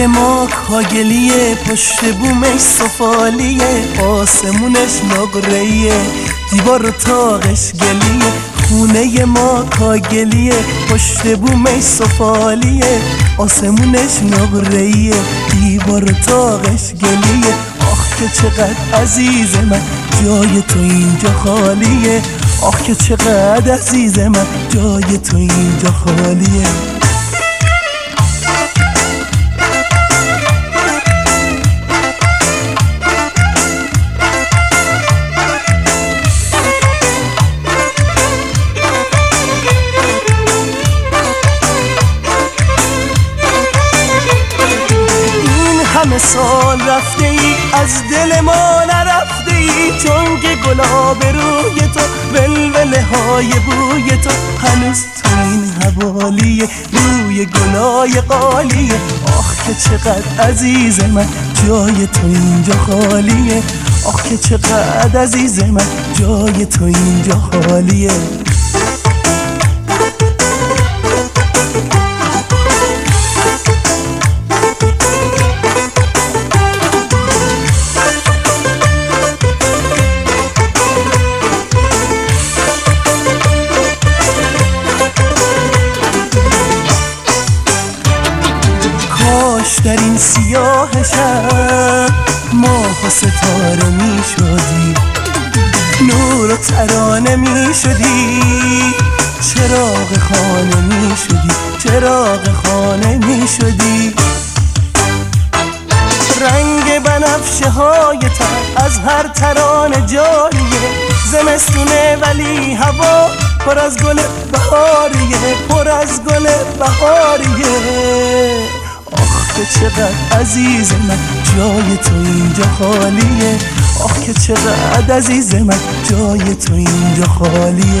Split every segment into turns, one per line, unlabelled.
خونه ما کاگلیه، پشت بومش سفالیه، آسمونش نقره‌ایه، دیوار و تاقش گلیه. خونه ما کاگلیه، پشت بومش سفالیه، آسمونش نقره‌ایه، دیوار و تاقش گلیه. آخ که چقدر عزیز من جای تو اینجا خالیه، آخ که چقدر عزیز من جای تو اینجا خالیه. همه سال رفته ای از دل ما نرفته ای، چون که گلاب روی تو ولوله های بوی تو هنوز تو این حوالیه، روی گلای قالیه. آخ که چقدر عزیز من جای تو اینجا خالیه، آخ که چقدر عزیز من جای تو اینجا خالیه. در این سیاه شب ماه و ستاره می شدی، نور و ترانه می شدی، چراغ خانه می شدی، چراغ خانه می شدی. رنگ بنفشه های تر از هر ترانه جاریه، زمستونه ولی هوا پر از گل بهاریه، پر از گل بهاریه. که چقدر عزیز من جای تو اینجا خالیه، آخ که چقدر عزیز من جای تو اینجا خالیه.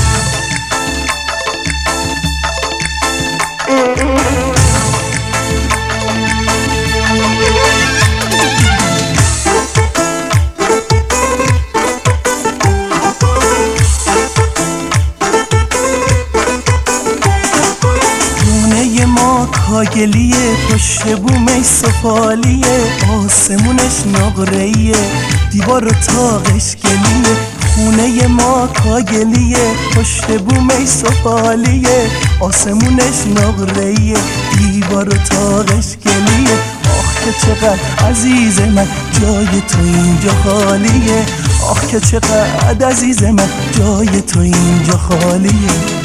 کاگلیه، پشت بومش سفالیه، آسمونش نقره‌ایه، دیوار و تاقش گلیه. خونه ما کاگلیه، پشت بومش سفالیه، آسمونش نقره‌ایه، دیوار و تاقش گلیه. آخ که چقدر عزیز من جای تو اینجا خالیه، آخ که چقدر عزیز من جای تو اینجا خالیه.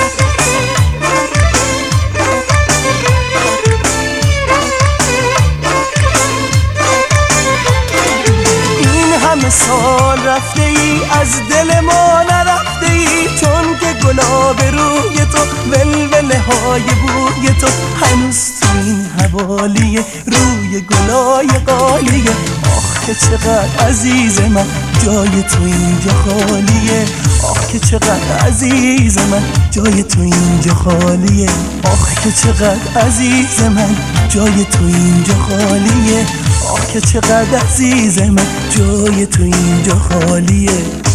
همه سال رفته ای از دل ما نرفته ای، چون که گلاب روی تو ولوله های بوی تو هنوز تو این حوالیه، روی گلای قالیه. آخ که چقدر عزیز من جای تو اینجا خالیه، آخ که چقدر عزیز من جای تو اینجا خالیه، آخ که چقدر عزیز من جای تو اینجا خالیه، آخ که چقدر عزیز من جای تو اینجا خالیه.